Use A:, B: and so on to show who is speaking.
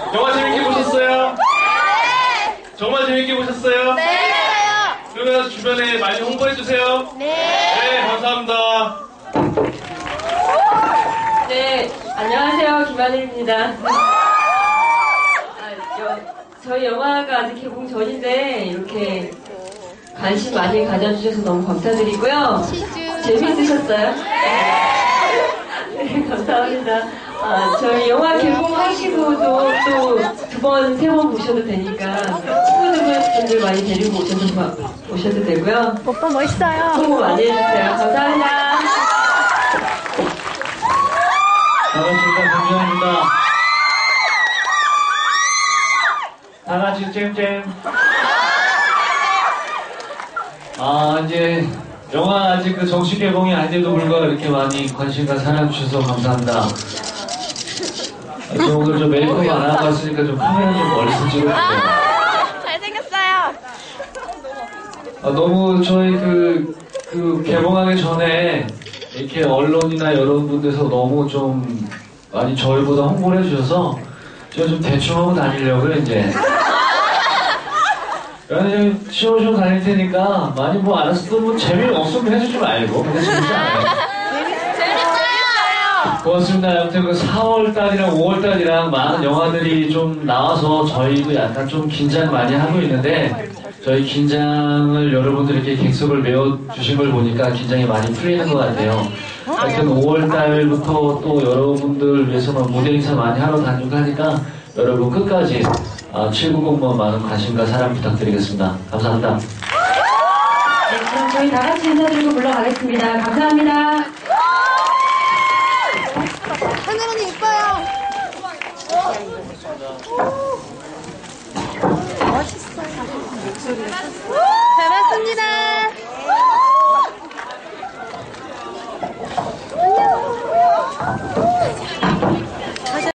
A: 영화 재밌게 보셨어요? 네! 정말 재밌게 보셨어요? 네! 그러면 주변에 많이 홍보해주세요. 네! 네, 감사합니다.
B: 네, 안녕하세요. 김하늘입니다. 저희 영화가 아직 개봉 전인데 이렇게 관심 많이 가져주셔서 너무 감사드리고요. 재밌으셨어요? 네, 감사합니다. 저희 영화 개봉하시고도 또 두 번, 세 번 보셔도 되니까 친구들 많이 데리고 오셔도 되고요.
C: 오빠 멋있어요.
B: 홍보 많이 해주세요. 감사합니다.
A: 반갑습니다. 김정입니다. 다 같이 잼잼. 이제 영화 아직 그 정식 개봉이 아닌데도 불구하고 이렇게 많이 관심과 사랑 주셔서 감사합니다. 저 오늘 좀 메이크업 안 하고 왔으니까 좀 카메라 좀 멀리서 찍어주세요.
C: 잘생겼어요.
A: 너무 저희 그 개봉하기 전에 이렇게 언론이나 여러분들께서 너무 좀 많이 저희보다 홍보를 해주셔서 제가 좀 대충 하고 다니려고요, 이제. 그냥 시원시원 다닐 테니까 많이 뭐 알았어도 뭐 재미없으면 해주지 말고. 근데 재밌잖아요. 고맙습니다. 아무튼 그 4월달이랑 5월달이랑 많은 영화들이 좀 나와서 저희도 약간 좀 긴장 많이 하고 있는데 저희 긴장을 여러분들이 이렇게 객석을 메워주신 걸 보니까 긴장이 많이 풀리는 것 같아요. 하여튼 5월달부터 또 여러분들 위해서 무대 인사 많이 하러 다니고 하니까 여러분 끝까지 790번 많은 관심과 사랑 부탁드리겠습니다. 감사합니다.
B: 네, 그럼 저희 다 같이 인사드리고 물러가겠습니다. 감사합니다.
C: 하늘 언니 이뻐요. 멋있어요. 잘 봤습니다. 안녕.